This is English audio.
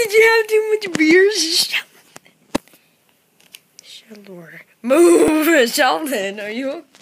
Did you have too much beer? Shalor. Move, Sheldon. Are you okay?